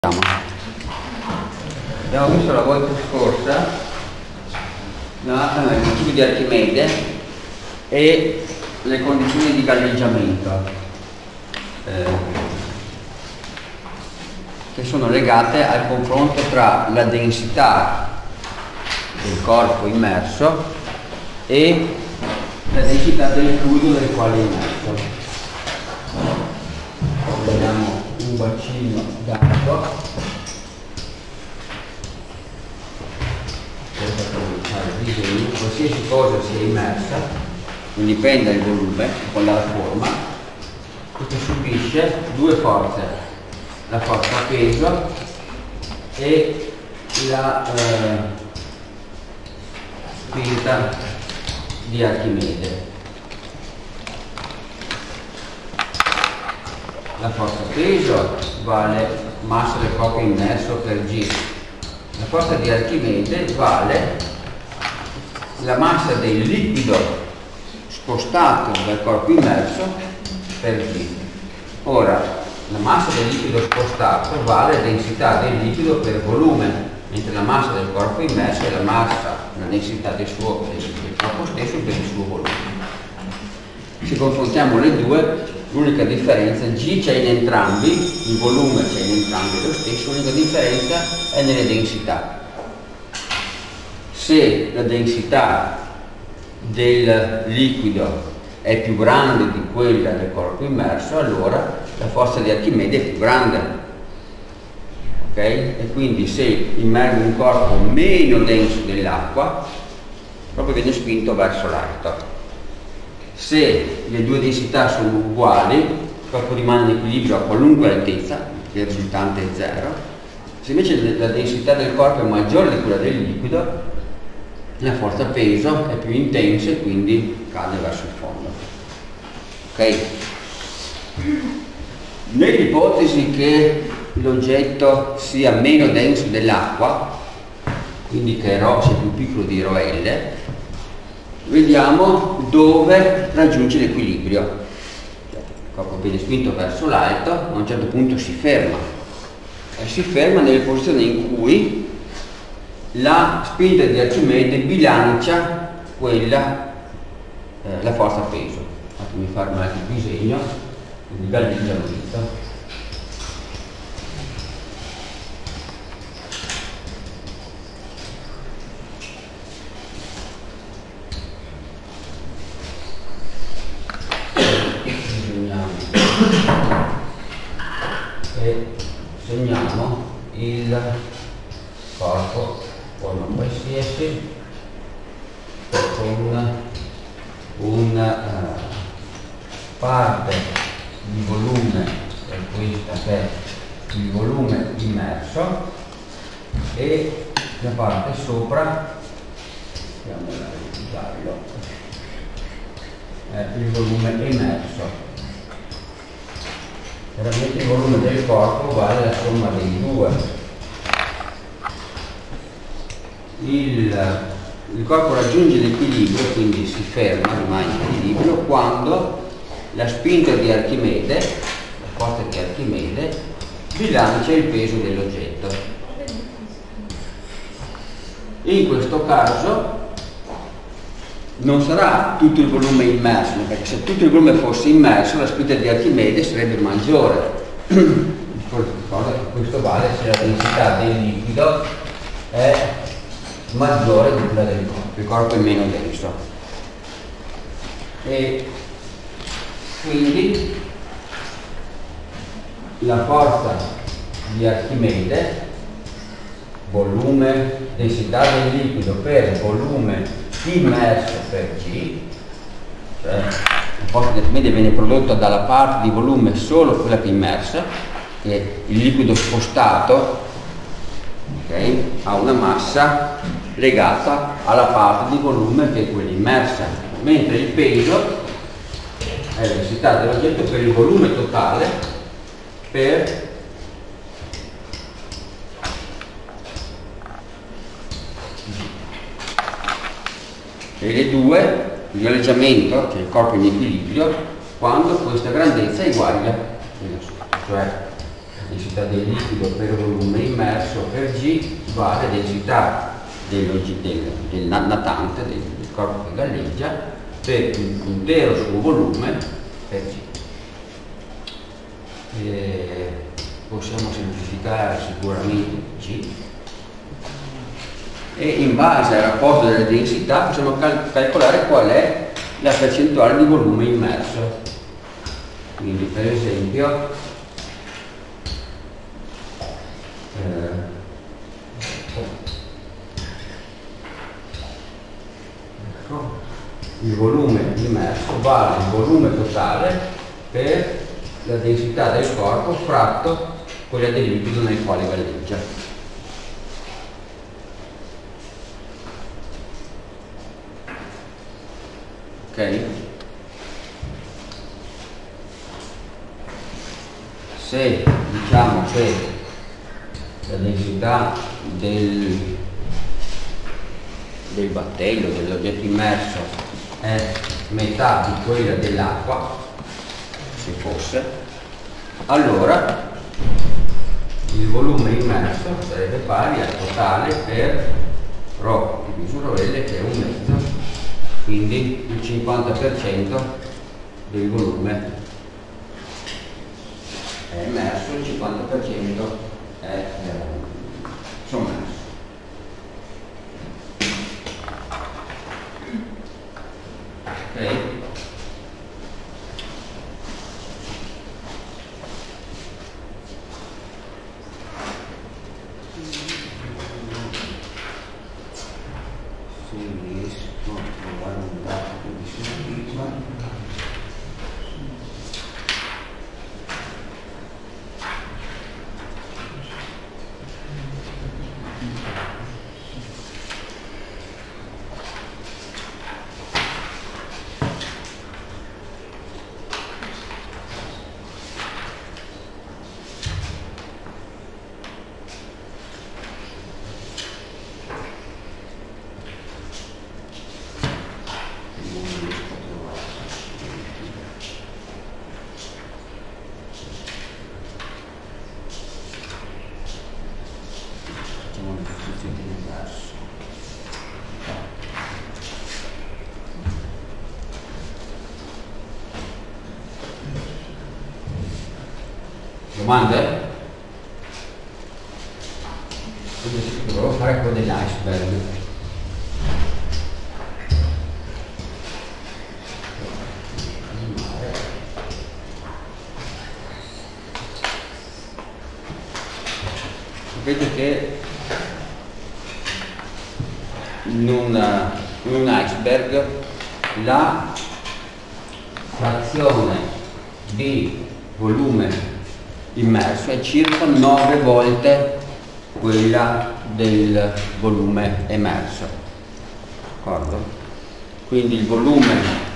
Abbiamo visto la volta scorsa il principio di Archimede e le condizioni di galleggiamento che sono legate al confronto tra la densità del corpo immerso e la densità del fluido del quale è immerso. Prendiamo un bacino d'acqua per cominciare il disegno. Qualsiasi cosa sia immersa, indipende dal volume o dalla forma, che subisce due forze, la forza a peso e la spinta di Archimede. La forza a peso vale massa del corpo immerso per G. La forza di Archimede vale la massa del liquido spostato dal corpo immerso per G. Ora, la massa del liquido spostato vale la densità del liquido per volume, mentre la massa del corpo immerso è la densità del corpo stesso per il suo volume. Se confrontiamo le due, l'unica differenza, G c'è in entrambi, il volume c'è in entrambi lo stesso, l'unica differenza è nelle densità. Se la densità del liquido è più grande di quella del corpo immerso, allora la forza di Archimede è più grande. Ok? E quindi se immergo un corpo meno denso dell'acqua, proprio viene spinto verso l'alto. Se le due densità sono uguali, il corpo rimane in equilibrio a qualunque altezza, il risultante è 0. Se invece la densità del corpo è maggiore di quella del liquido, la forza peso è più intensa e quindi cade verso il fondo. Ok? Nell'ipotesi che l'oggetto sia meno denso dell'acqua, quindi che ρ sia più piccolo di ρl, vediamo dove raggiunge l'equilibrio. Il corpo viene spinto verso l'alto, a un certo punto si ferma. E si ferma nelle posizioni in cui la spinta di Archimede bilancia la forza peso. Fatemi fare un altro disegno di galleggiamento. E segniamo il corpo forma qualsiasi con una parte di volume, per questa che è il volume immerso, e la parte sopra, chiamiamola di giallo, è il volume emerso. Veramente il volume del corpo vale la somma dei due. Il corpo raggiunge l'equilibrio, quindi si ferma, rimane in equilibrio, quando la spinta di Archimede, la forza di Archimede, bilancia il peso dell'oggetto. In questo caso non sarà tutto il volume immerso, perché se tutto il volume fosse immerso la spinta di Archimede sarebbe maggiore. Questo vale se la densità del liquido è maggiore di quella del corpo, il corpo è meno denso. E quindi la forza di Archimede, volume, densità del liquido per volume immerso per G, cioè la forza di Archimede viene prodotta dalla parte di volume solo quella che è immersa, e il liquido spostato, okay, ha una massa legata alla parte di volume che è quella immersa, mentre il peso è la densità dell'oggetto per il volume totale per e le due, il galleggiamento, cioè il corpo in equilibrio, quando questa grandezza è uguale a quella sopra, cioè densità del liquido per volume immerso per G vale densità del natante, del corpo che galleggia, per l'intero suo volume per G. Possiamo semplificare sicuramente G, e in base al rapporto delle densità possiamo calcolare qual è la percentuale di volume immerso. Quindi per esempio il volume immerso vale il volume totale per la densità del corpo fratto quella del liquido nel quale galleggia. Ok? Se diciamo che la densità del battello, dell'oggetto immerso, è metà di quella dell'acqua, se fosse, allora il volume immerso sarebbe pari al totale per ρ di misura L, che è 1 mezzo, quindi il 50% del volume è immerso, il 50% è sommerso. Ok? Se riesco a trovare un dato di sintesi. Domande? Dovevo fare quello dell'iceberg. Sapete che in un iceberg la frazione di volume immerso è circa 9 volte quella del volume emerso, d'accordo? Quindi il volume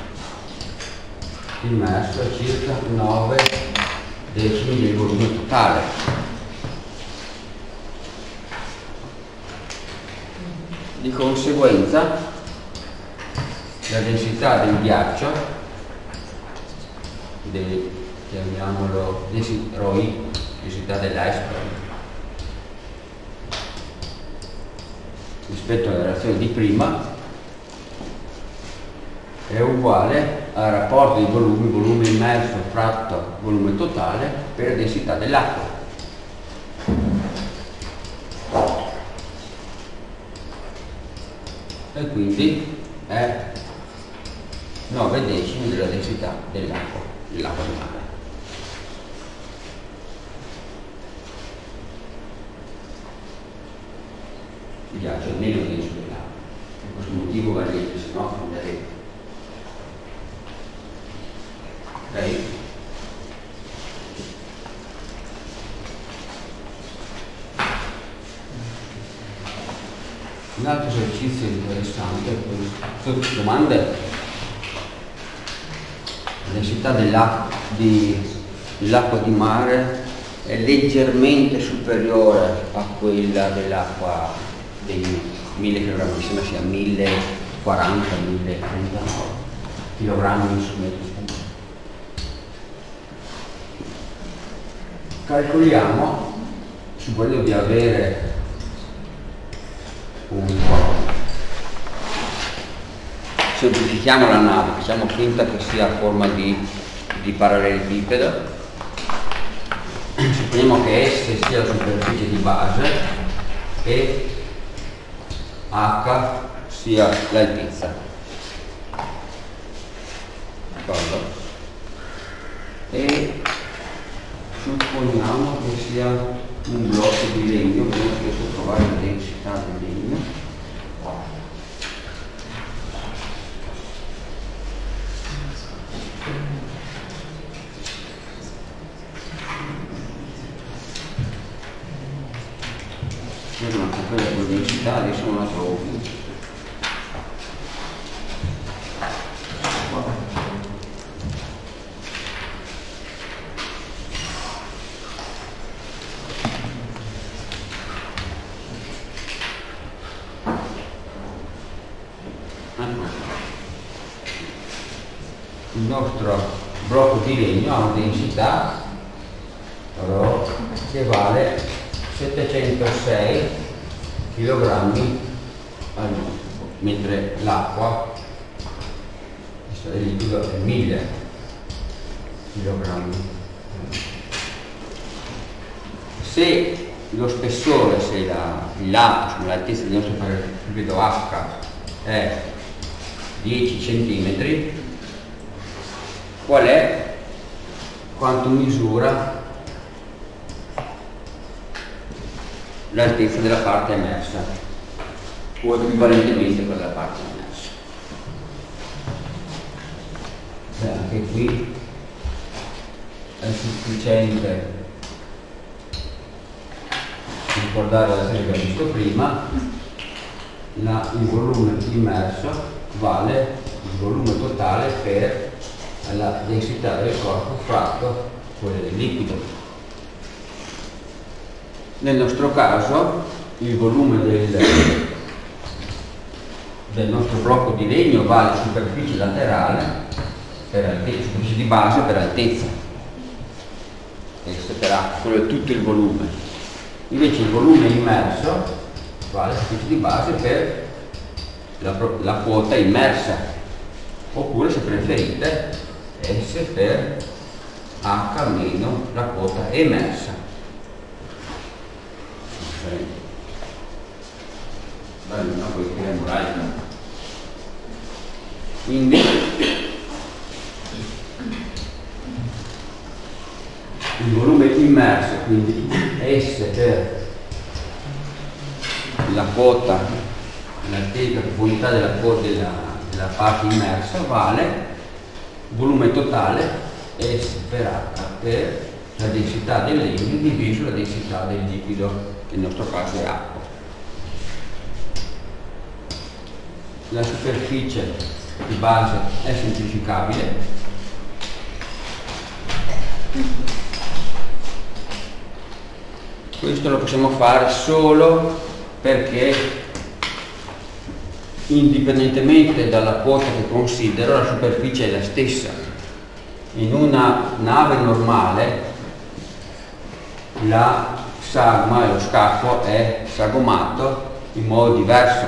immerso è circa 9 decimi del volume totale. Di conseguenza la densità del ghiaccio, chiamiamolo ρI, densità dell'iceberg, rispetto alla reazione di prima, è uguale al rapporto di volume immerso fratto volume totale per la densità dell'acqua. E quindi è 9 decimi della densità dell'acqua di mare. Il ghiaccio è meno denso dell'acqua, per questo motivo galleggia, se no fonderebbe. Ok? Un altro esercizio interessante è questo. Domande? La densità dell'acqua di mare è leggermente superiore a quella dell'acqua dei 1000 kg, mi sembra sia 1040, 1039 kg su metro cubo. calcoliamo, supponendo di avere semplifichiamo la nave, facciamo finta che sia a forma di parallelepipedo, supponiamo che S sia la superficie di base e H sia l'altezza, d'accordo? E supponiamo che sia un blocco di legno, non riesco a trovare la densità del legno. Ma quella con la densità adesso non la trovo più. Il nostro blocco di legno ha una densità che vale 706 kg al metro, mentre l'acqua, il liquido, è 1000 kg. Se lo spessore, se il lato, l'altezza del nostro parallelepipedo H è 10 cm, quanto misura l'altezza della parte emersa o equivalentemente quella della parte emersa? Anche qui è sufficiente ricordare la serie che abbiamo visto prima. Il volume immerso vale il volume totale per la densità del corpo fratto quella del liquido. Nel nostro caso il volume del nostro blocco di legno vale superficie laterale per altezza, superficie di base per altezza, S per H, quello è tutto il volume. Invece il volume immerso vale superficie di base per la quota immersa, oppure se preferite S per H meno la quota emersa. No, poi scriviamo l'altro. Quindi il volume immerso, quindi S per la quota, la profondità della parte immersa vale volume totale S per H per la densità del legno diviso la densità del liquido, che nel nostro caso è acqua. La superficie di base è semplificabile. Questo lo possiamo fare solo perché, indipendentemente dalla quota che considero, la superficie è la stessa. In una nave normale la sagoma e lo scafo è sagomato in modo diverso,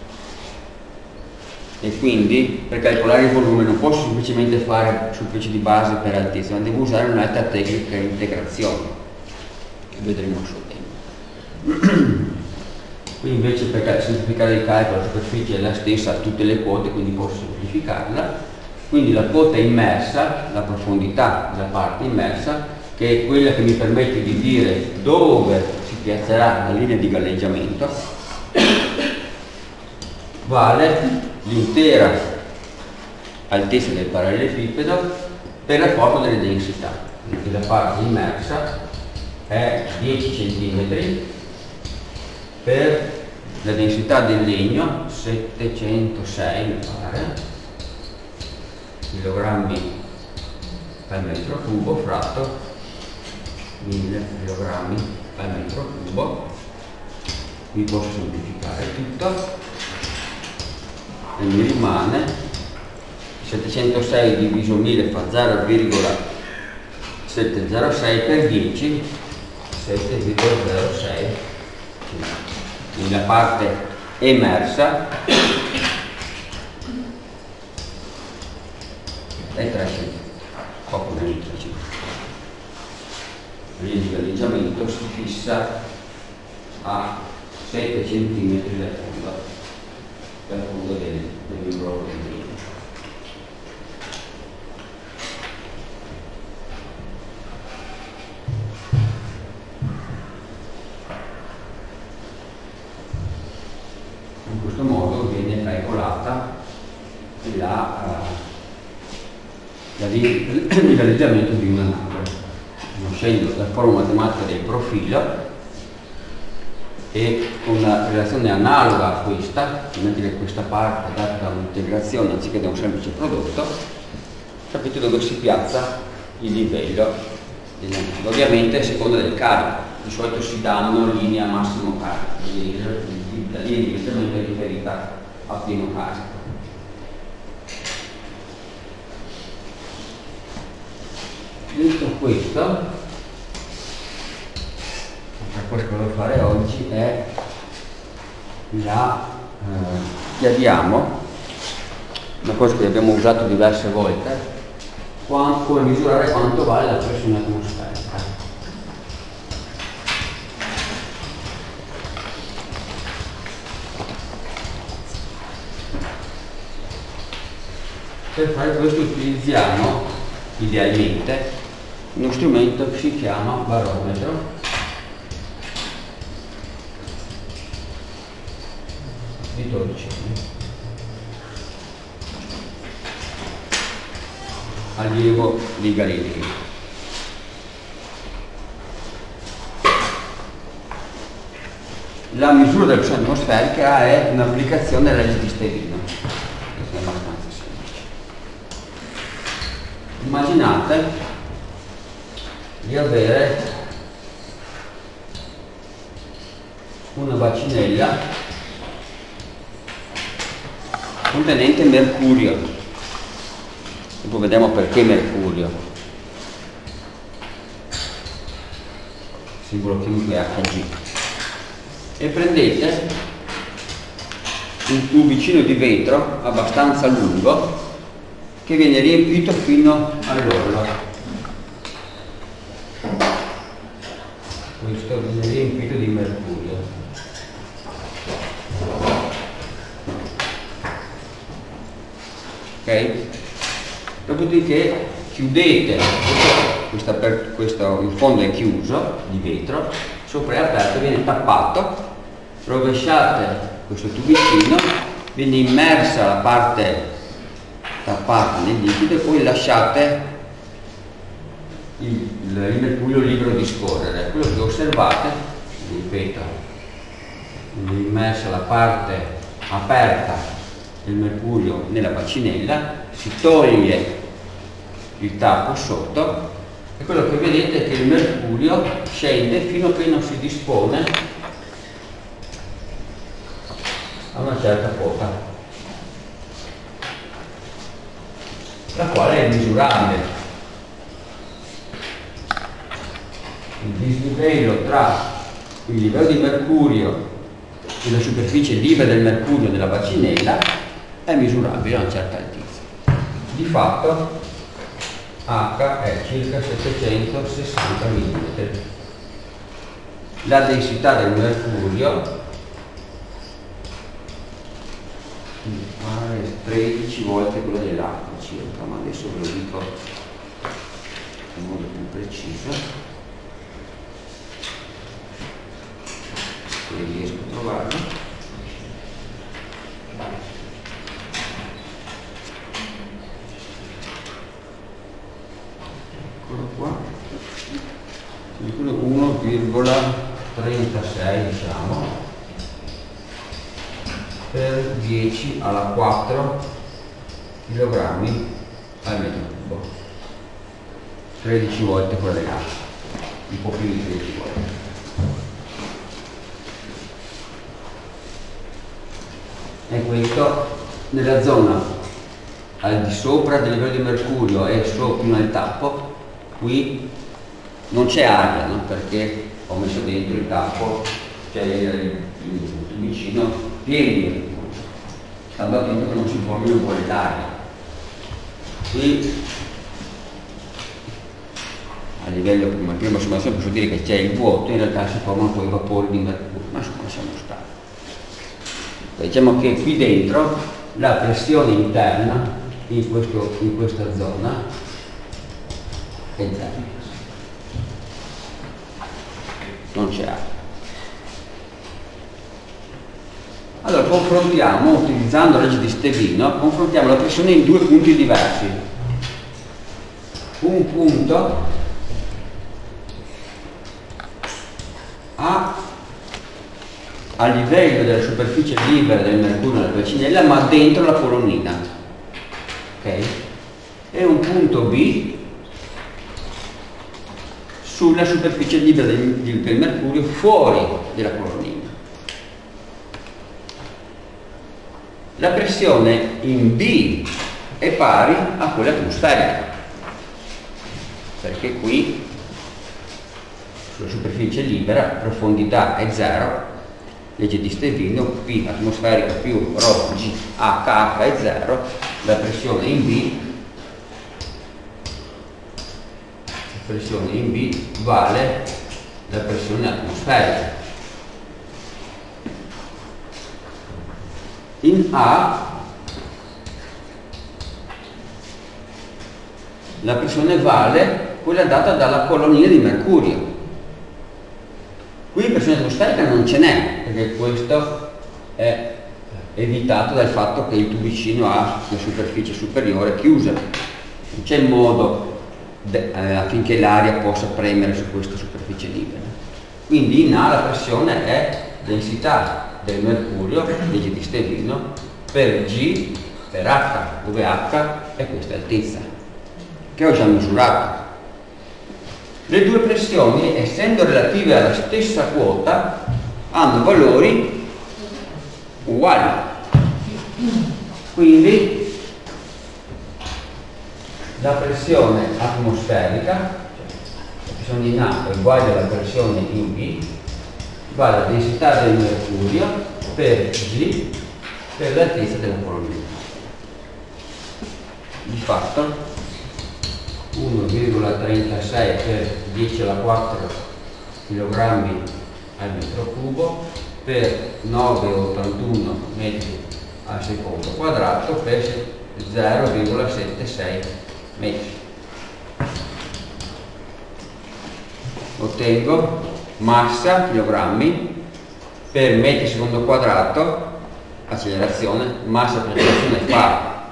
e quindi per calcolare il volume non posso semplicemente fare superficie di base per altezza, ma devo usare un'altra tecnica di integrazione che vedremo a suo tempo. Qui invece, per semplificare il calcolo, la superficie è la stessa a tutte le quote, quindi posso semplificarla. Quindi la quota immersa, la profondità della parte immersa, che è quella che mi permette di dire dove si piazzerà la linea di galleggiamento, vale l'intera altezza del parallelepipedo per la forma delle densità. Quindi la parte immersa è 10 cm per la densità del legno 706 mi pare kg per metro cubo fratto 1000 kg per metro cubo. Mi posso semplificare tutto e mi rimane 706 diviso 1000 fa 0,706 per 10 7,06, quindi la parte emersa è 3 cm, poco meno di 3 cm. Il galleggiamento si fissa a 7 cm dal fondo del blocco di legno. In questo modo viene calcolata il galleggiamento di una nave, conoscendo la forma matematica del profilo e con una relazione analoga a questa, mentre questa parte è data da un'integrazione anziché da un semplice prodotto, capite dove si piazza il livello della nave. Ovviamente a seconda del carico, di solito si danno linea massimo carico, la linea di galleggiamento è riferita a pieno carico. Detto questo, quello che voglio fare oggi è chiariamo una cosa che abbiamo usato diverse volte, come misurare quanto vale la pressione atmosferica. Per fare questo utilizziamo idealmente uno strumento che si chiama barometro di 12 allievo di Galilei. La misura della pressione atmosferica è un'applicazione della legge di Stevino, che è abbastanza semplice. Immaginate di avere una bacinella contenente mercurio. Dopo vediamo perché mercurio. Simbolo chimico è Hg. E prendete un tubicino di vetro abbastanza lungo che viene riempito fino all'orlo. Questo viene riempito di mercurio. Ok? Dopodiché chiudete, il fondo è chiuso di vetro, sopra è aperto, viene tappato, rovesciate questo tubicino, viene immersa la parte tappata nel liquido e poi lasciate il mercurio libero di scorrere. Quello che osservate, ripeto, viene immersa la parte aperta del mercurio nella bacinella, si toglie il tappo sotto e quello che vedete è che il mercurio scende fino a che non si dispone a una certa quota, la quale è misurabile. Il dislivello tra il livello di mercurio e la superficie libera del mercurio della bacinella è misurabile a una certa altezza. Di fatto H è circa 760 mm. La densità del mercurio è 13 volte quella dell'acqua circa, ma adesso ve lo dico in modo più preciso. Se riesco a trovarlo. Eccolo qua. 1,36 diciamo per 10 alla 4 kg al metro cubo, 13 volte quella dell'acqua, un po' più di 13 volte. E questo nella zona al di sopra del livello di mercurio e sopra nel tappo, qui non c'è aria, no? Perché ho messo dentro il tappo, cioè il tubicino pieno, stando attento che non si formino bolle d'aria. Qui a livello prima simulazione posso dire che c'è il vuoto, in realtà si formano poi i vapori di mercurio, ma insomma siamo stati. Diciamo che qui dentro la pressione interna in questa zona è zero, non c'è acqua. Allora confrontiamo, utilizzando la legge di Stevino, confrontiamo la pressione in due punti diversi. Un punto a livello della superficie libera del mercurio nella bacinella, ma dentro la colonnina, ok? E un punto B sulla superficie libera del mercurio fuori della colonnina. La pressione in B è pari a quella atmosferica, perché qui sulla superficie libera profondità è 0, legge di Stevino, P atmosferica più ρ G H è 0, la pressione in B vale la pressione atmosferica. In A la pressione vale quella data dalla colonnina di mercurio. Qui pressione atmosferica non ce n'è, perché questo è evitato dal fatto che il tubicino ha la superficie superiore chiusa. Non c'è modo affinché l'aria possa premere su questa superficie libera. Quindi in A la pressione è densità del mercurio, legge di Stevino, per G per H, dove H è questa altezza, che ho già misurato. Le due pressioni, essendo relative alla stessa quota, hanno valori uguali. Quindi la pressione atmosferica, la pressione in A è uguale alla pressione in B, vale la densità del mercurio per G per l'altezza della colonnina. Di fatto 1,36 per 10 alla 4 kg al metro cubo per 9,81 metri al secondo quadrato per 0,76 metri. Ottengo massa chilogrammi per metri secondo quadrato, accelerazione, massa per accelerazione fa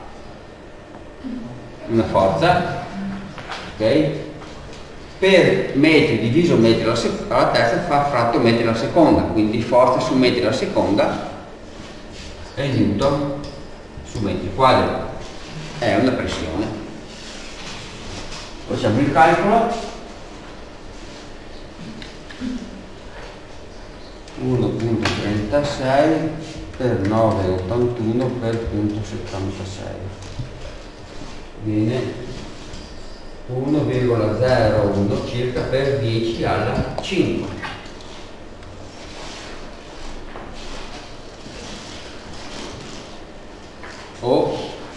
una forza, ok? Per metri diviso metri alla terza fa fratto metri alla seconda, quindi forza su metri alla seconda è newton su metri quadri, è una pressione. Facciamo il calcolo. 1,36 per 9,81 per 0,76 viene 1,01 circa per 10 alla 5. O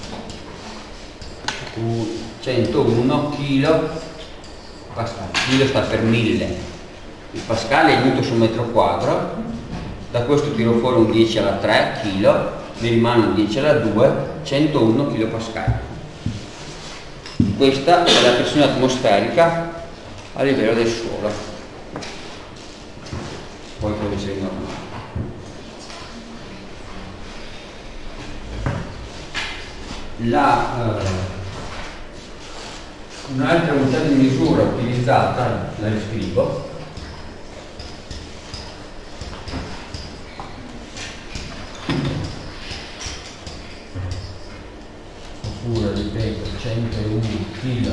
101 kilo pascal. Kilo sta per 1000. Il pascal è il newton su metro quadro, da questo tiro fuori un 10 alla 3 kg, mi rimane un 10 alla 2, 101 kg pascal. Questa è la pressione atmosferica a livello del suolo. Poi può essere normale. Un'altra unità di misura utilizzata, la riscrivo, oppure ripeto 101 kg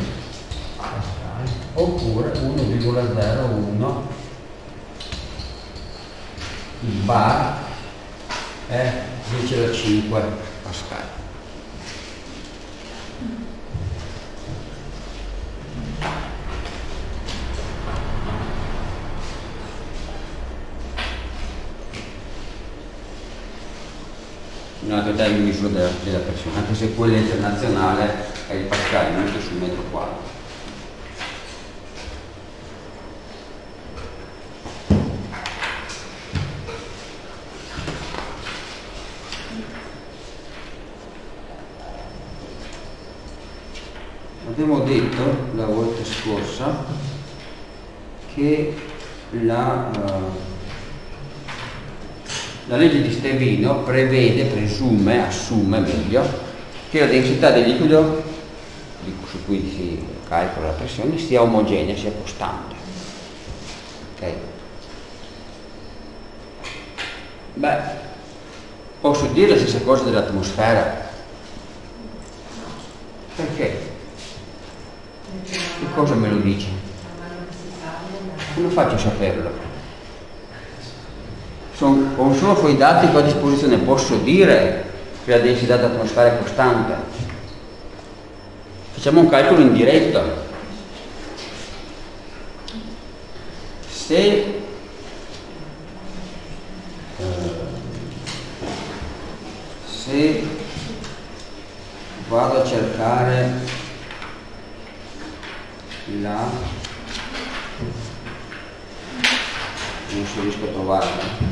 oppure 1,01, il bar è 10 alla 5 pascal. un altro termine di misura della pressione, anche se quella internazionale è il pascale, non sul metro quadro. Abbiamo detto la volta scorsa che la legge di Stevino prevede, presume, assume meglio, che la densità del liquido su cui si calcola la pressione sia omogenea, sia costante. Okay. Beh, posso dire la stessa cosa dell'atmosfera? Perché? Che cosa me lo dice? Come faccio a saperlo? Con solo quei dati che ho a disposizione posso dire che la densità dell'atmosfera è costante. Facciamo un calcolo indiretto. Se vado a cercare non so, riesco a trovarla.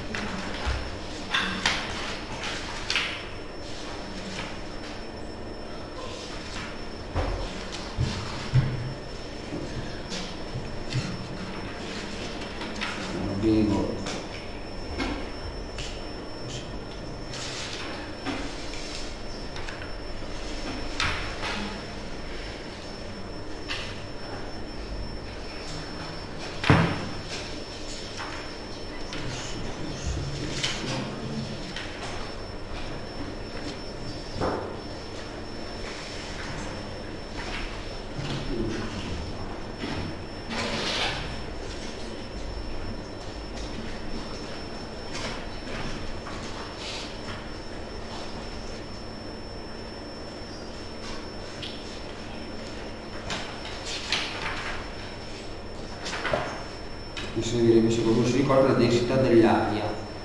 Servirebbe, se qualcuno si ricorda, la densità dell'aria.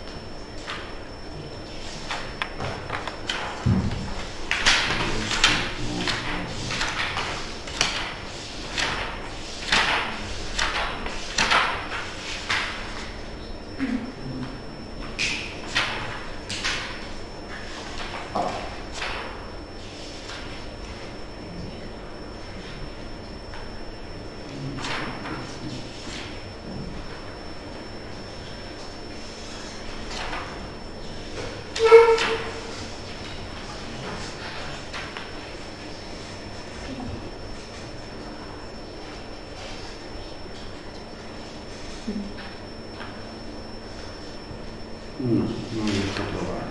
No, non riesco a trovare.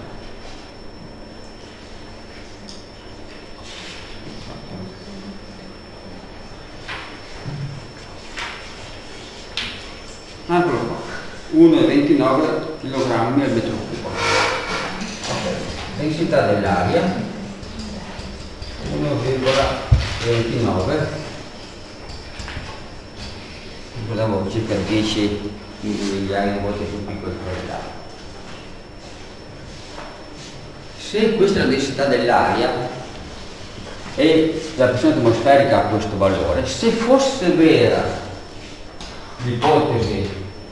Eccolo qua, 1,29 kg al metro cubo. Densità dell'aria 1,29, ricordavo circa 10 migliaia di volte più piccolo di quella. Se questa è la densità dell'aria e la pressione atmosferica ha questo valore, se fosse vera l'ipotesi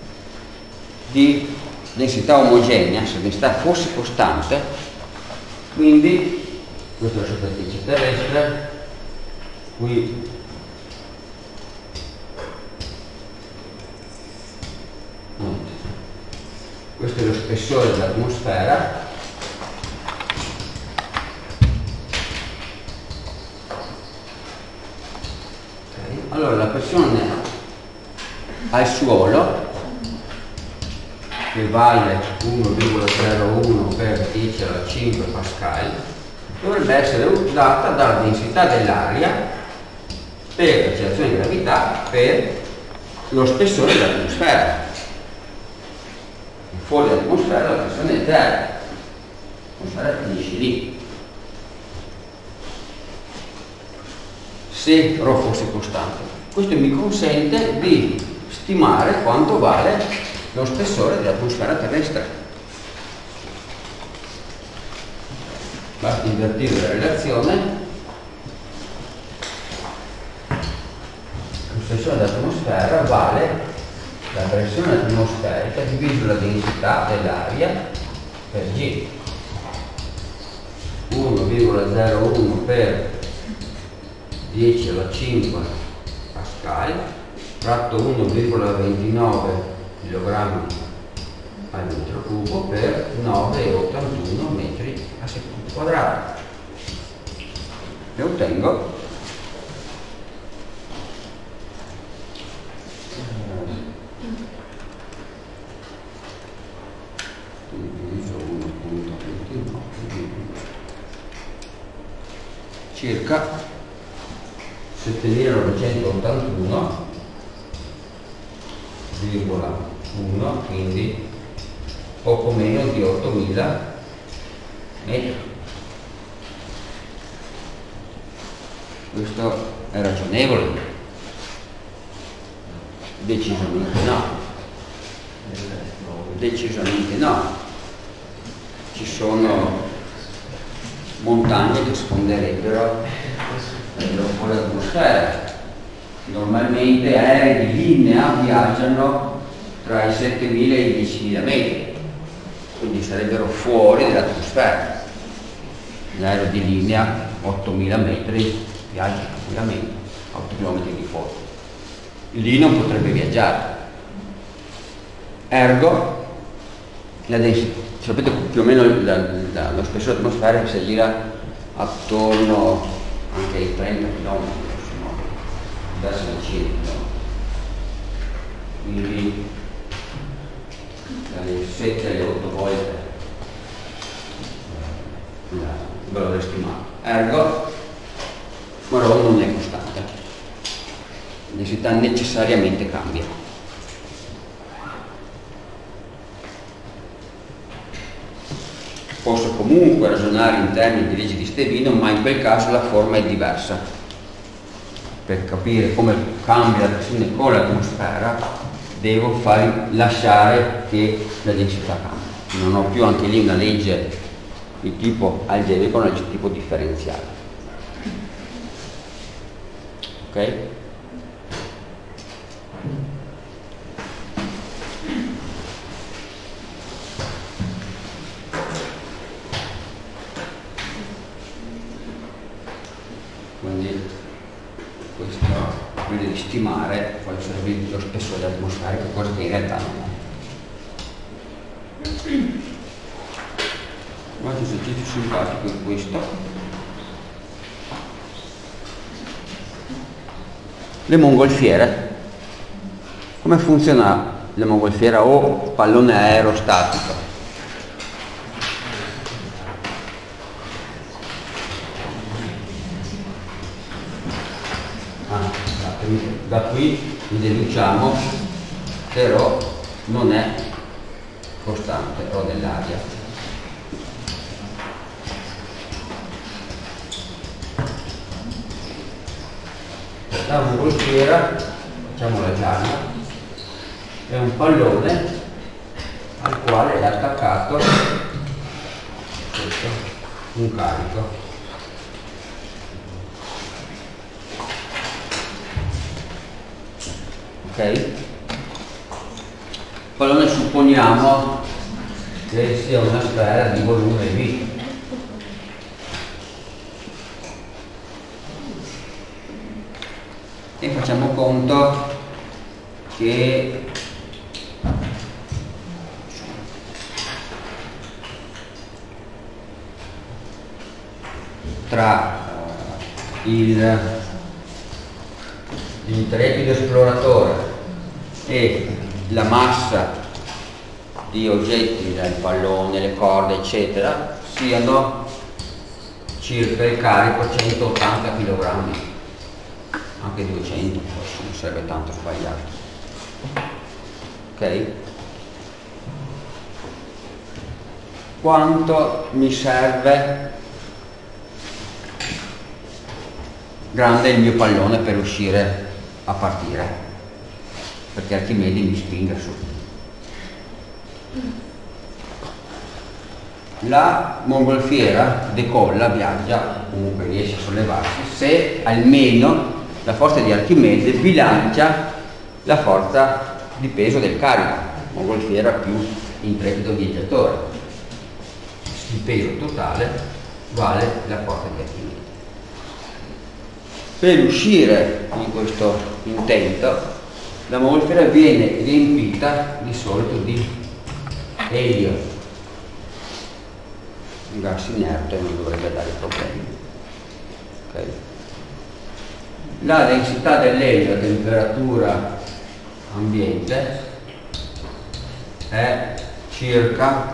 di densità omogenea, se la densità fosse costante, quindi questa è la superficie terrestre, qui questo è lo spessore dell'atmosfera, allora la pressione al suolo, che vale 1,01 per 10 alla 5 pascal, dovrebbe essere data dalla densità dell'aria per l'accelerazione di gravità per lo spessore dell'atmosfera. Fuori dall'atmosfera la pressione è zero, l'atmosfera finisce lì. Se ρ fosse costante, questo mi consente di stimare quanto vale lo spessore dell'atmosfera terrestre. basta invertire la relazione. La pressione dell'atmosfera vale la pressione atmosferica diviso la densità dell'aria per G. 1,01 per 10 alla 5 Pascal fratto 1,29 kg al metro cubo per 9,81 metri a secondo quadrato, e ottengo circa 7.981,1, quindi poco meno di 8.000 metri. Questo è ragionevole? Decisamente no. Decisamente no. Ci sono montagne che sfonderebbero l'atmosfera. Normalmente aerei di linea viaggiano tra i 7.000 e i 10.000 metri, quindi sarebbero fuori dall'atmosfera. L'aereo di linea 8.000 metri viaggia tranquillamente a 8 km di fuori. Lì non potrebbe viaggiare. Ergo la densità, sapete più o meno lo spessore atmosferico si aggira attorno anche ai 30 km, verso le 100 km. Quindi dalle 7 alle 8 volte il valore stimato. Ergo, però non è costante. La densità necessariamente cambia. Posso comunque ragionare in termini di legge di Stevino, ma in quel caso la forma è diversa. Per capire come cambia la pressione con l'atmosfera, devo lasciare che la densità cambia. Non ho più anche lì una legge di tipo algebrico, una legge di tipo differenziale. Ok? Quindi questo quello di stimare quale sarebbe lo spessore atmosferico, cosa che in realtà non è. Un altro esercizio simpatico è questo. Le mongolfiere. Come funziona la mongolfiera o pallone aerostatico? Da qui deduciamo che ρ non è costante, ρ dell'aria. La mongolfiera, facciamola gialla, è un pallone al quale è attaccato questo, un carico. Ok? Il pallone supponiamo che sia una sfera di volume V. E facciamo conto che tra l'intrepido esploratore e la massa di oggetti, il pallone, le corde eccetera, siano circa il carico 180 kg, anche 200 forse non sarebbe tanto sbagliato. Ok? Quanto mi serve grande il mio pallone per uscire a partire, perché Archimede mi spinga su? la mongolfiera decolla, viaggia, comunque riesce a sollevarsi, se almeno la forza di Archimede bilancia la forza di peso del carico, mongolfiera più intrepido viaggiatore. Il peso totale vale la forza di Archimede. Per uscire di questo intento, la mongolfiera viene riempita di solito di elio, un gas inerte, non dovrebbe dare problemi. Okay. La densità dell'elio a temperatura ambiente è circa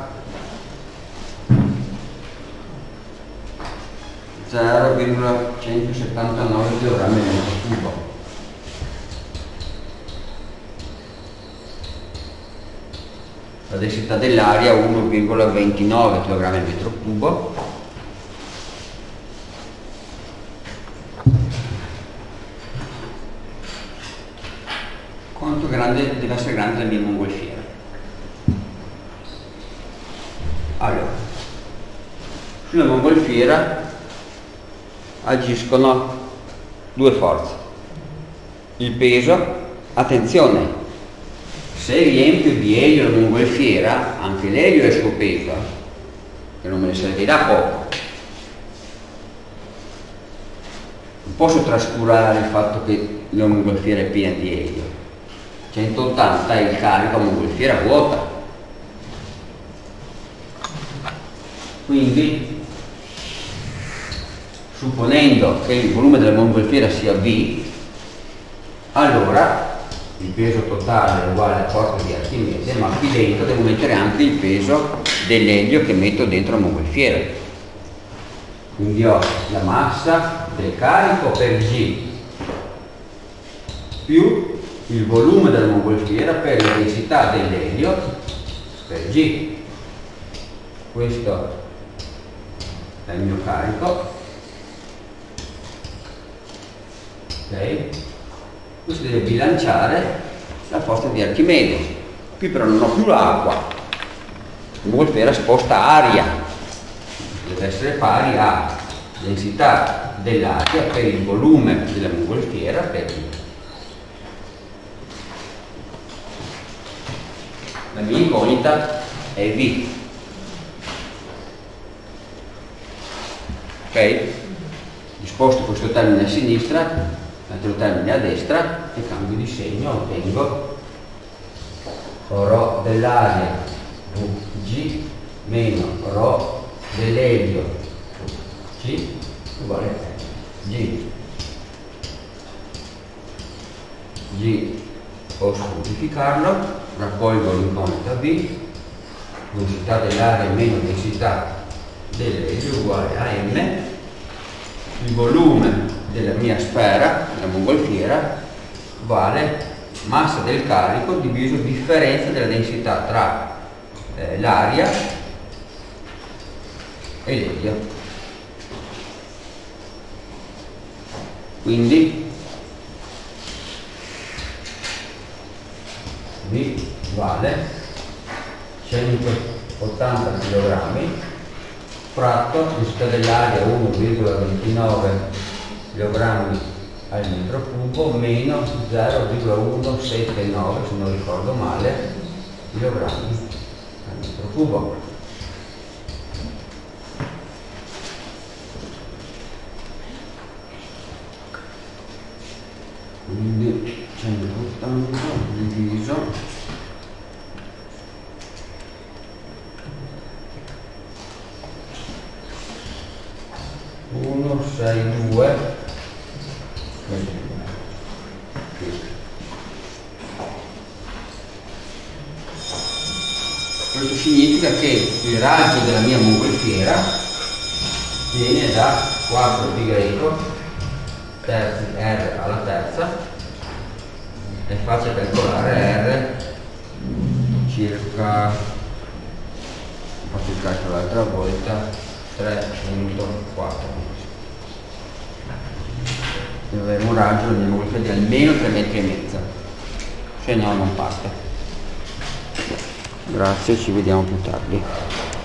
0,179 kg al metro cubo. La densità dell'aria 1,29 kg al metro cubo. Quanto grande deve essere grande la mia mongolfiera? Allora, sulla mongolfiera agiscono due forze. Il peso, attenzione, se riempio di elio la mongolfiera, anche l'elio è il suo peso, che non me ne servirà poco. Non posso trascurare il fatto che la mongolfiera è piena di elio. 180 è il carico a mongolfiera vuota. Quindi, supponendo che il volume della mongolfiera sia V, allora il peso totale è uguale alla forza di Archimede, ma qui dentro devo mettere anche il peso dell'elio che metto dentro la mongolfiera. Quindi ho la massa del carico per G più il volume della mongolfiera per la densità dell'elio per G. Questo è il mio carico. Ok? Questo deve bilanciare la forza di Archimede. Qui però non ho più l'acqua, la mongolfiera sposta aria, deve essere pari a densità dell'aria per il volume della mongolfiera per I. La mia incognita è V. Ok? Sposto questo termine a sinistra, l'altro termine a destra e cambio di segno, ottengo ρ dell'aria G meno ρ dell'elio C uguale a G. G posso semplificarlo, raccolgo l'incognita V, densità dell'aria meno densità dell'elio uguale a M. Il volume della mia sfera, la mongolfiera, vale massa del carico diviso differenza della densità tra l'aria e l'elio. Quindi V vale 180 kg fratto densità dell'aria 1,29 kg al metro cubo meno 0,179, se non ricordo male, kg al metro cubo. Quindi 180 diviso 1,62. Questo significa che il raggio della mia mongolfiera viene da 4 pi greco terzi R alla terza. È facile calcolare R circa, ho fatto il calcolo l'altra volta, 3.4. Devo avere un raggio nel mongolfiera di almeno 3,5 metri, se no non parte. Grazie, ci vediamo più tardi.